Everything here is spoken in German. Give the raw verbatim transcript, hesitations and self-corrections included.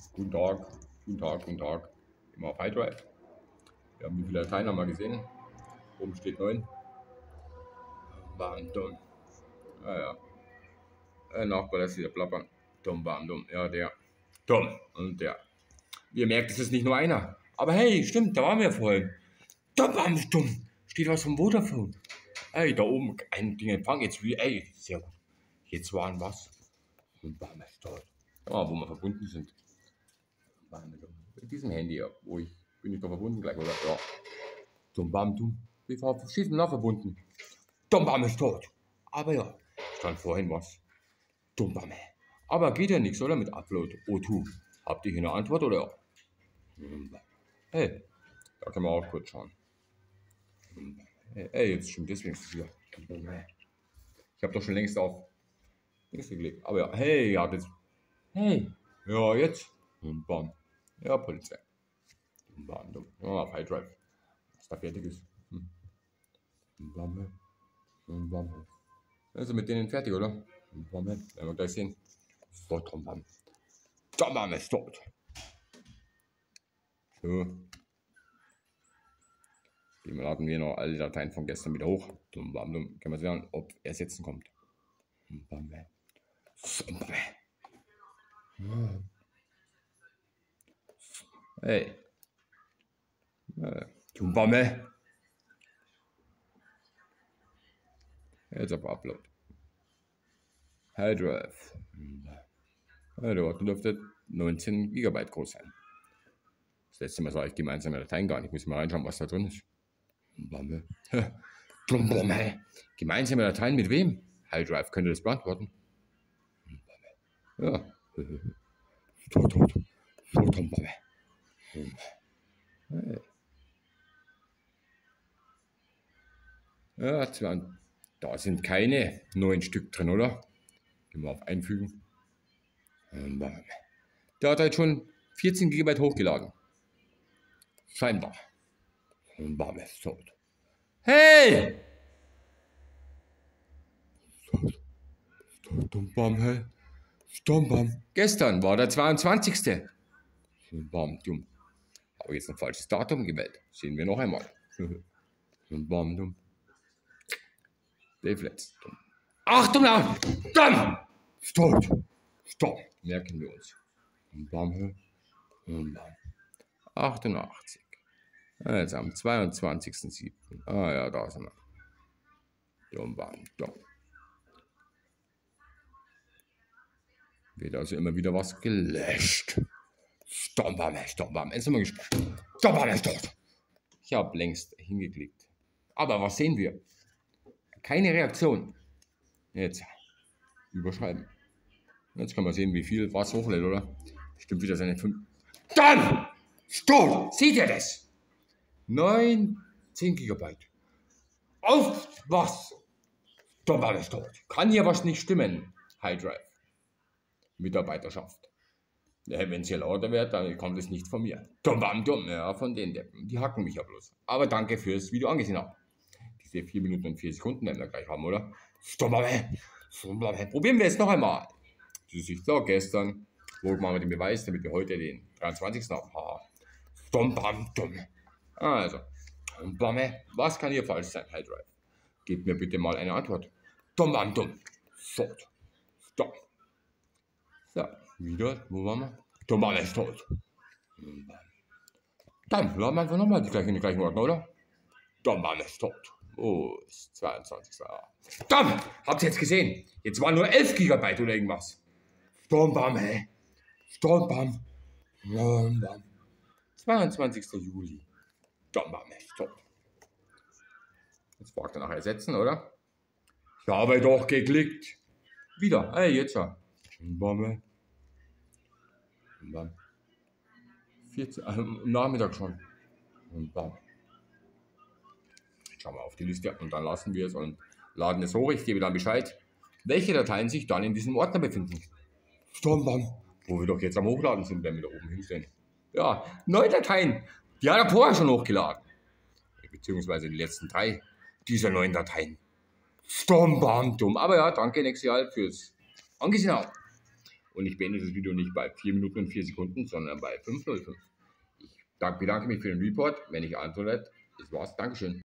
Guten Tag, guten Tag, guten Tag. Immer auf High Drive. Wir haben wie viele Dateien haben wir gesehen? Oben steht neun. Bam, dumm. Ah ja. Ein Nachbar lässt wieder plappern. Dumm, bam, dumm. Ja, der. Dumm. Und der. Ihr merkt, es ist nicht nur einer. Aber hey, stimmt, da waren wir vorhin. Dumm, bam, dumm. Steht was vom Vodafone. Ey, da oben ein Ding empfangen. Jetzt wie, ey, sehr gut. Jetzt waren was. Und bam, ist dort. Ja, wo wir verbunden sind. Bam, dumm. Mit diesem Handy, ja, wo ich, bin ich doch verbunden gleich, oder? Ja. Dumm, bam, dumm. Wir schießen nach verbunden. Dumm, bam ist tot. Aber ja, stand vorhin was. Dumm, bam. Aber geht ja nichts, oder? Mit Upload O zwei. Habt ihr hier eine Antwort, oder? Hey, da können wir auch kurz schauen. Hey, hey, jetzt stimmt deswegen ist es wieder. Ich habe doch schon längst auf nichts gelegt. Aber ja, hey, ja, jetzt. Hey, ja, jetzt. Und bam. Ja, Polizei. Und bam, dumm. Ja, auf High Drive. Was da fertig ist. Hm. Und bam, und bam. Also mit denen fertig, oder? Und bam, werden wir gleich sehen. So, Tom Bam. Tom Bam ist tot. So. Gehen wir, laden wir noch alle Dateien von gestern wieder hoch. Tom Bam, dumm. Können wir sehen, ob er jetzt kommt. Tom Bam. Tom Bam. Hey. Tom Bam. Jetzt auf Upload. High Drive. Ja, der Ordner dürfte neunzehn Gigabyte groß sein. Das letzte Mal sah ich gemeinsame Dateien gar nicht. Ich muss mal reinschauen, was da drin ist. Gemeinsame Dateien mit wem? High Drive könnte das beantworten. Ja. Ja, zwei. Da sind keine neun Stück drin, oder? Gehen wir auf Einfügen. Der hat halt schon vierzehn Gigabyte hochgeladen. Scheinbar. Und Bam ist tot. Hey! Bam, hey. Bam. Gestern war der zweiundzwanzigste Bam, dumm. Habe jetzt ein falsches Datum gewählt. Sehen wir noch einmal. Bam, dumm. Dave Letz. Achtung, dumm! Tot. Stopp. Merken wir uns. Bam, hey. Bam. achtundachtzig. Jetzt am zweiundzwanzigsten siebten Ah ja, da sind wir. Dumm, bam, dumm. Wird also immer wieder was gelöscht. Stombam, Stombam. Jetzt sind wir gespannt. Stombam, tot. Ich habe längst hingeklickt. Aber was sehen wir? Keine Reaktion. Jetzt überschreiben. Jetzt kann man sehen, wie viel was hochlädt, oder? Bestimmt wieder seine fünf. Dann! Stopp! Seht ihr das? neunzehn Gigabyte. Auf was? Stombam ist tot. Kann hier was nicht stimmen? High Drive. Mitarbeiterschaft. Ja, wenn es hier lauter wird, dann kommt es nicht von mir. Dumm, bam, dumm, ja, von den Deppen. Die hacken mich ja bloß. Aber danke fürs Video angesehen habt. Diese vier Minuten und vier Sekunden werden wir gleich haben, oder? Dumm, bam, dumm, bam. Probieren wir es noch einmal. Das ist klar, gestern. Wo machen wir den Beweis, damit wir heute den dreiundzwanzigsten haben? Haha. Dumm, bam, dumm. Also, dumm, bam, was kann hier falsch sein, High Drive? Gebt mir bitte mal eine Antwort. Dumm, bam, dumm. Sofort. Stopp. So, wieder, wo waren wir? Dumm, bam, ist tot. Dann laden wir einfach nochmal die gleichen, die gleichen Ordner, oder? Dumm, bam, ist tot. Oh, ist zweiundzwanzigster Dumm, habt ihr jetzt gesehen? Jetzt waren nur elf Gigabyte oder irgendwas. Dumm, bam, hey. Dumm, bam. Dumm, bam. zweiundzwanzigster Juli. Dumm, bam, ist tot. Jetzt fragt er nach ersetzen, oder? Ich habe doch geklickt. Wieder, hey, jetzt ja. Dumm, bam, hey. Dumm, bam. vierzehn, äh, am Nachmittag schon. Und bam. Schauen wir auf die Liste und dann lassen wir es und laden es hoch. Ich gebe dann Bescheid, welche Dateien sich dann in diesem Ordner befinden. Sturm, bam. Wo wir doch jetzt am Hochladen sind, wenn wir da oben hinstellen. Ja, neun Dateien. Die hat er vorher schon hochgeladen. Beziehungsweise die letzten drei dieser neuen Dateien. Sturm, bam, dumm. Aber ja, danke Nexial fürs Angesehen haben. Und ich beende das Video nicht bei vier Minuten und vier Sekunden, sondern bei fünf null fünf. Ich bedanke mich für den Report. Wenn ich antwortet, das war's. Dankeschön.